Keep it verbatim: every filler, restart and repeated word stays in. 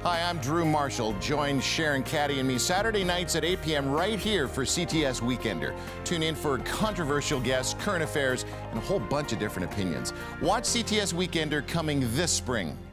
Hi, I'm Drew Marshall. Join Sharon Caddy and me Saturday nights at eight p m right here for C T S Weekender. Tune in for controversial guests, current affairs, and a whole bunch of different opinions. Watch C T S Weekender coming this spring.